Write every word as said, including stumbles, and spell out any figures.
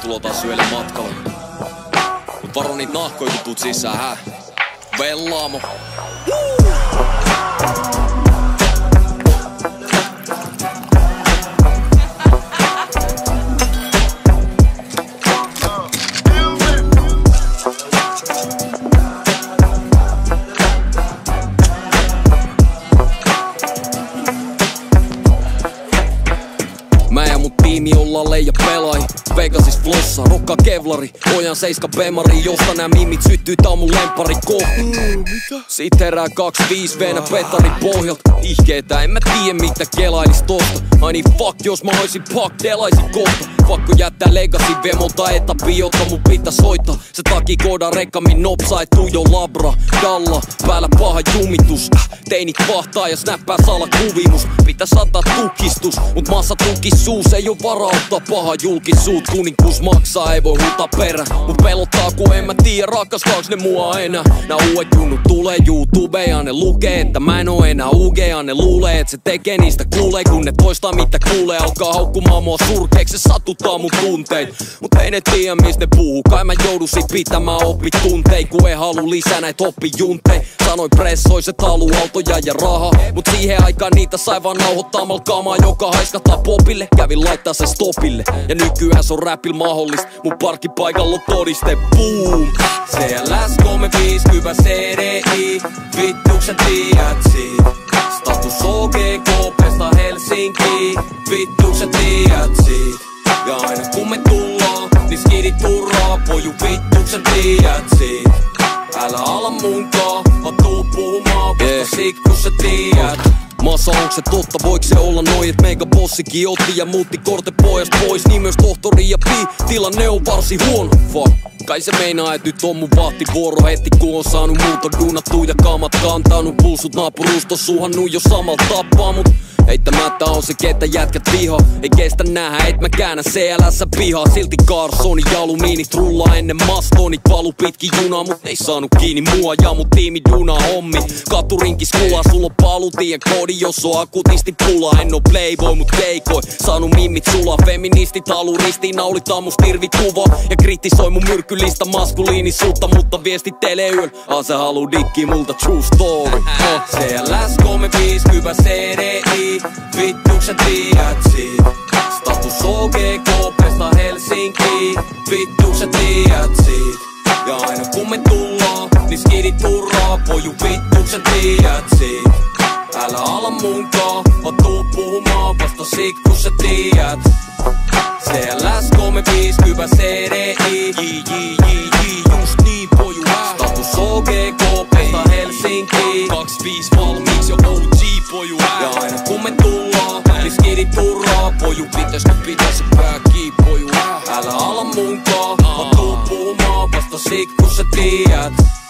tervetuloa taas syölle matkalle. Mut varo niit nahkoja kun tuut sisään, hä? Vellaamo. Mä ja mun tiimi ollaan leija pelai. Vegasis flossa, rokkaa kevlari. Ojan seiska bemari, josta nää mimit syttyy, tää on mun lempari kohta. mm, Sit herää kaksi viisi venä petari pohjalta. Ihkeetä, en mä tiedä mitä kelailis tosta. Ai niin fuck, jos mä oisin pak, delaisin kohta. Pakko jättää legacy vemolta etappi, jotta mun pitää soittaa. Se takia koodaa rekkamin nopsa, et tuu jo labra. Dalla, päällä paha jumitus. äh, Teinit vahtaa ja snappää salakuvimus. Pitäis antaa tukistus, mut massa tukisuus. Ei oo varaa ottaa paha julkisuut. Kuninkuus maksaa, ei voi huutaa perä. Mut pelottaa ku en mä tiedä, rakastaaks ne mua enää. Nää uudet junnut tulee YouTubeen, ne lukee että mä en oo enää U G. Ne luulee et se tekee niistä kuulee, kun ne toistaa mitä kuulee. Alkaa haukkumaan mua surkeeksi, se satuttaa mun tunteet. Mut ei ne tiedä mis ne puhuu, kai mä joudun sit pitämään oppituntein. Ku ei halu lisää näit oppijuntei. Sanoin pressois et haluu autoja ja rahaa, mut siihen aikaan niitä sai vaan nauhoittaamalla kamaa, joka haiskataa popille. Kävin laittaa se stopille, ja nykyään se on räpil mahdollista. Mun parkkipaikalla on todiste, boom. C L S kolmesataaviisikymmentä C D I, vittu sä tiedät siitä. Status O G K:sta Helsinki, vittu sä tiedät siitä. Ja aina kun me tullaan, niin skidit turraa, poju vittu sä tiedät siitä. Älä ala munkaa, mä tuu puhumaan, vasta sit kun sä tiedät. Massa onks se totta, voiko se olla noin, et meikä bossikin otti ja muutti korte pojasta pois. Niin myös tohtori ja Pi, tilanne on varsin huono, fuck. Kai se meinaa, et nyt on mun vahtivuoro heti kun on saanut muuta duunattu ja kaamat kantanut. Pulsut naapurustos suhannut jo samalla tappaa, mut heittämättä on se ketä jätkät vihaa. Ei kestä nähdä et mä käännä C L S pihaa. Silti Carsoni ja alumiinit rullaa ennen mastonit. Palu pitki junaa mut ei saanut kiinni mua ja mun tiimi duunaa hommi. Katurinkis kulaa, sulla on palutien koodi jos on akutisti pulaa. En oo playboy mut keikoi, saanut mimmit sulaa. Feministit halu ristiinnaulitaan mun stirvikuva ja kritisoi mun myrkyllistä maskuliinisuutta. Mutta viestittelee yöl, a se haluu dikki multa true story. uh. C L S kolmesataaviisikymmentä C D I, vittu sä tiedät siitä. Status O G K:sta Helsinki, vittu sä tiedät siitä. Ja aina kun me tullaan, niin skidit turraa, poju vittu sä tiedät siitä. Älä ala munkaa, mä tuu puhumaan, vasta sit kun sä tiedät. C L S kolmesataaviisikymmentä C D I, j, j, j, j, just niin poju ää. Status O G K:sta Helsinki, kaksikymmentäviisi valmiiksi jo O G poju ää. Ja aina kun me tullaan, niin skidit turraa, poju pitäiskö pitäisi pää kiinni poju ää. Älä ala munkaa, mä tuu puhumaan, vasta sit kun sä tiedät.